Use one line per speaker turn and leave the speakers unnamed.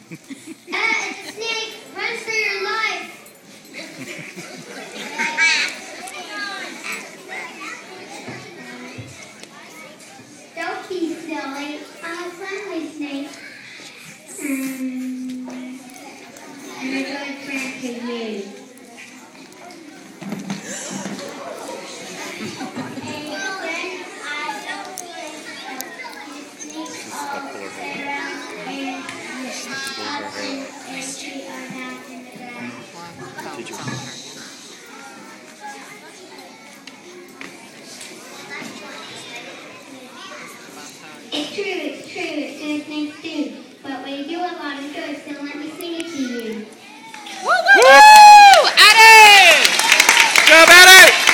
It's a snake. Run for your life. Don't be silly. I'm a friendly snake. I'm a good friend to you. It's true, good things do. But we do a lot of good, so let me sing it to you.
Woo! Attie! Go, Attie!